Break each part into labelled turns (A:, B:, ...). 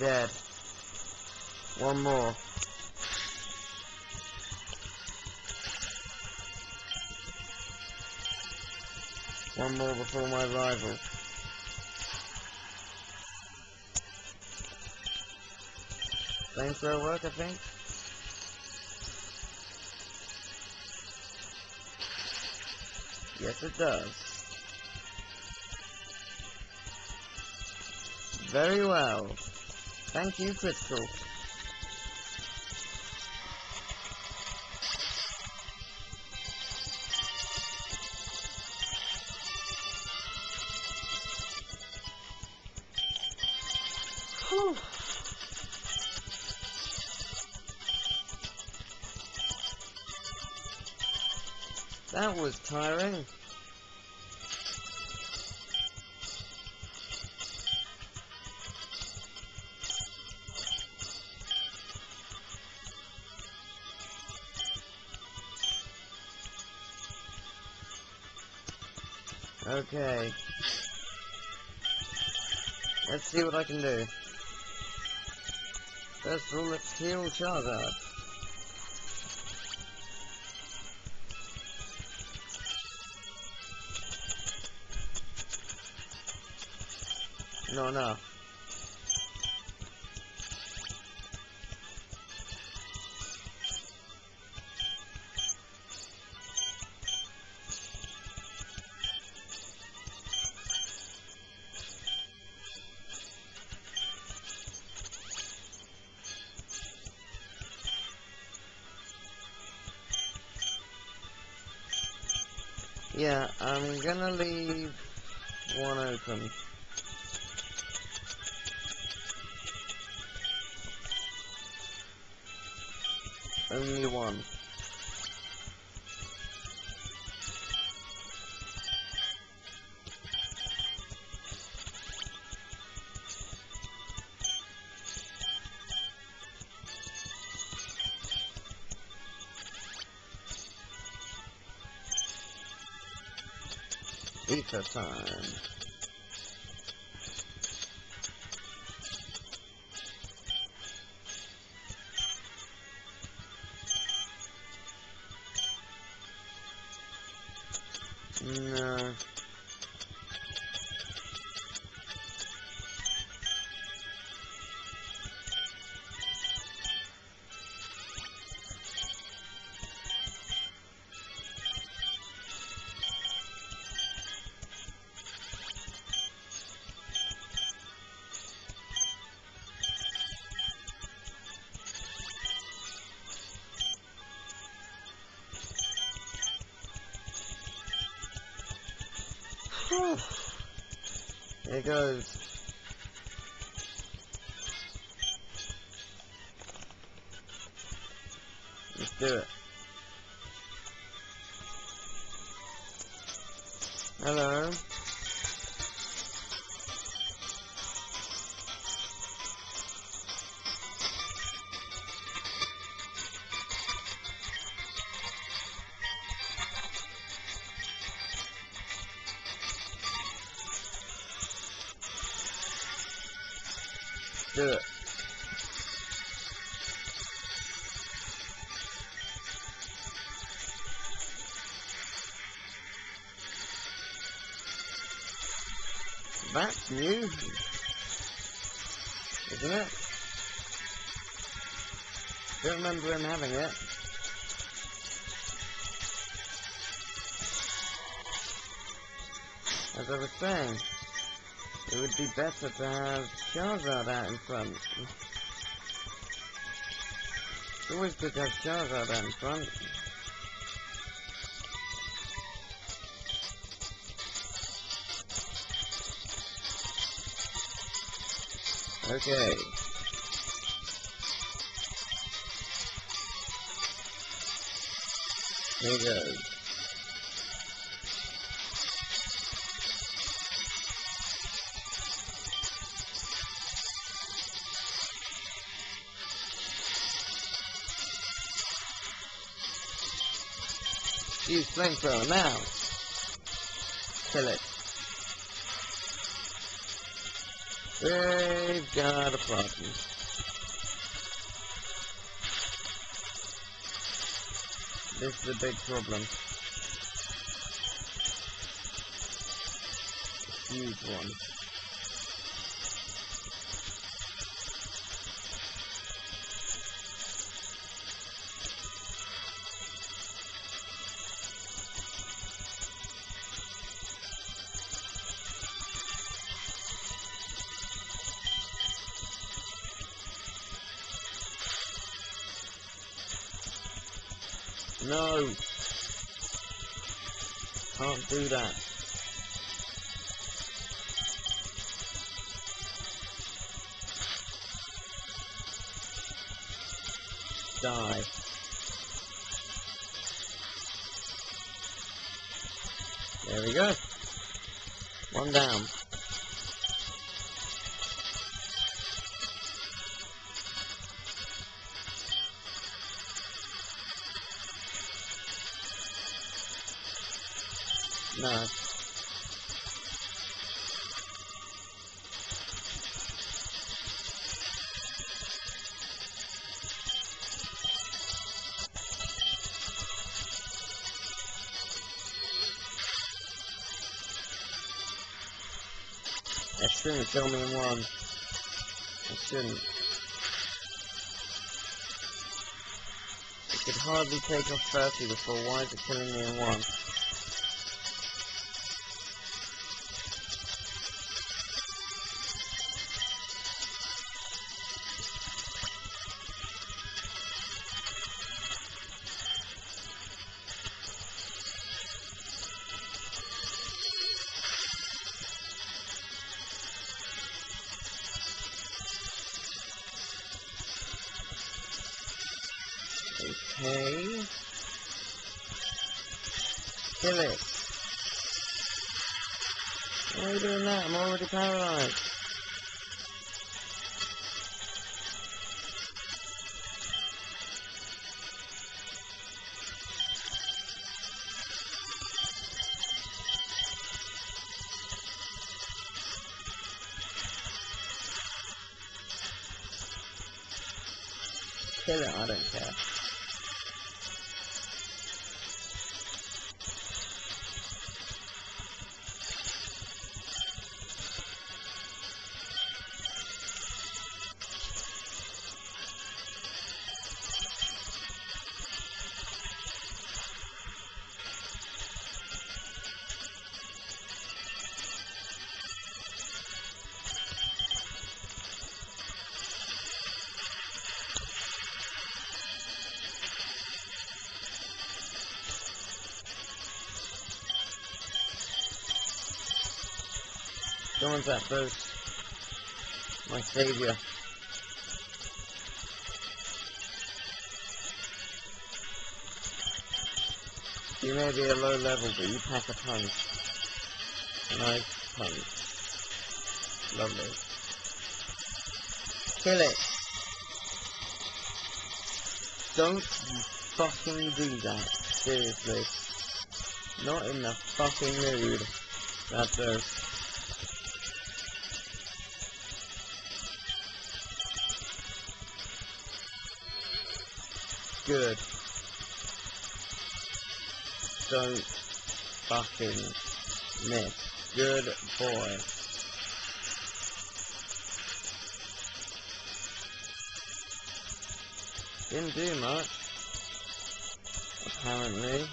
A: Dead. One more. One more before my rival. Flamethrower work, I think? Yes, it does. Very well. Thank you, Crystal. Whew. That was tiring. Okay. Let's see what I can do. First of all, let's heal Charizard. Not enough. Yeah, I'm gonna leave one open. Only one. Ether time. No. Here it goes. Let's do it. Hello. Do it. That's new, isn't it? Don't remember him having it. As I was saying, it would be better to have Charizard out in front. It's always good to have Charizard out in front. Okay. Here goes. Use flamethrower now. Kill it. We've got a problem. This is a big problem. A huge one. No! Can't do that. Die. There we go. One down. No. That shouldn't kill me in one. It shouldn't. It could hardly take off 30 before. Why is it killing me in one? Okay. Kill it. Why are you doing that? I'm already paralyzed. Kill it, I don't care. Someone's that boost. My savior. You may be a low level, but you pack a punch. A nice punch. Lovely. Kill it. Don't fucking do that. Seriously. Not in the fucking mood. That's it. Good. Don't fucking miss. Good boy. Didn't do much. Apparently.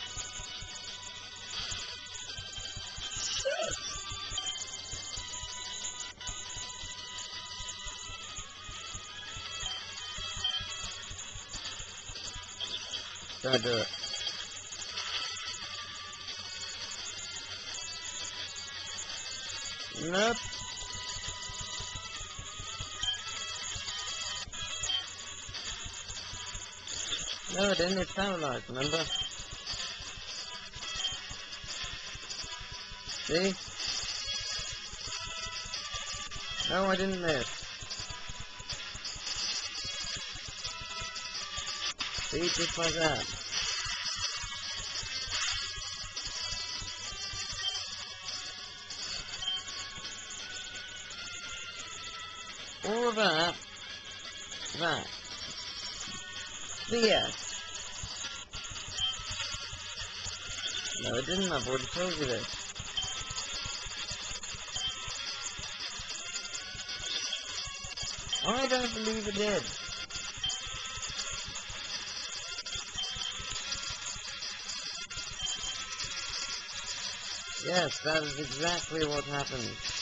A: Don't do it. Nope. No, it didn't. It's paralyzed, remember? See? No, I didn't miss. See, just like that. All of that. BS. No, it didn't. I've already told you this. I don't believe it did. Yes, that is exactly what happened.